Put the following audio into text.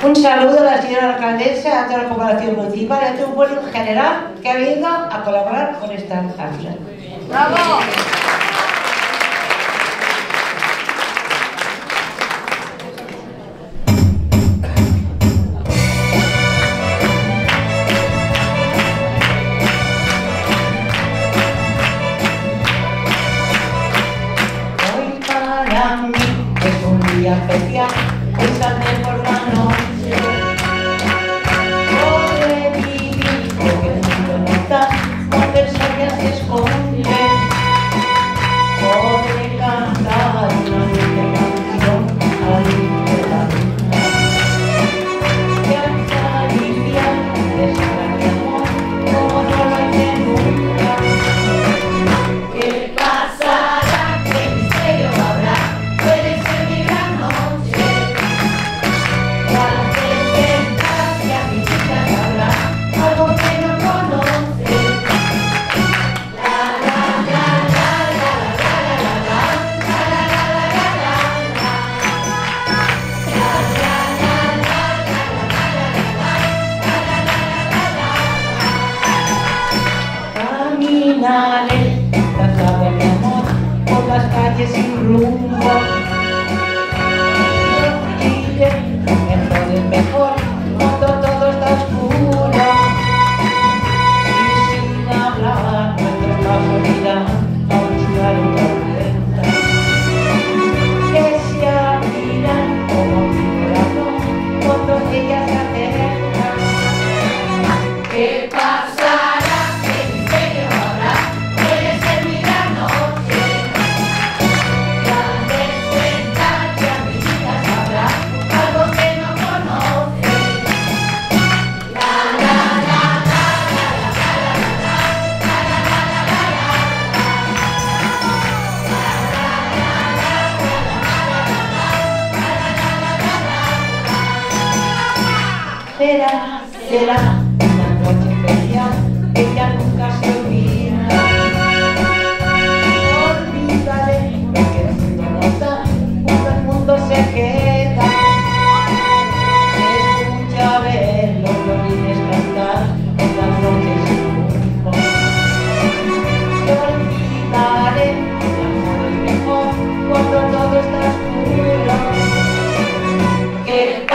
Un saludo a la señora alcaldesa, a toda la corporación municipal y a todo el público en general que ha venido a colaborar con esta causa. ¡Bravo! Hoy para mí es un día especial, hoy saldré por la noche. Podré vivir lo que el mundo no está, cuando el sol ya se esconde. Podré cantar una dulce canción a la luz de la luna. Y acariciar esa gran amor como no lo hice nunca. ¿Qué pasará? ¿Qué misterio habrá? Puede ser mi gran noche. Las desventas y amiguitas habrá algo que no conoce. La la la la la la la la caminaré trazado mi amor por las calles sin rumbo. Iré mejor es mejor cuando todo está oscuro. Y sin hablar nuestros pasos irán a buscar una tormenta que se abrirá como mi corazón cuando ella se acerca. ¿Qué pasará? ¿Qué misterio habrá? Puede ser mi gran noche. Las desventas y amiguitas habrá algo que no conoce. La la la la la la la será una noche especial que ya nunca se olvida. Olvidaré lo que el mundo nos da cuando el mundo se queda. Escucha ver los violines cantar en las noches sin rumbo. Y olvidaré que el amor es mejor cuando todo está oscuro. ¿Qué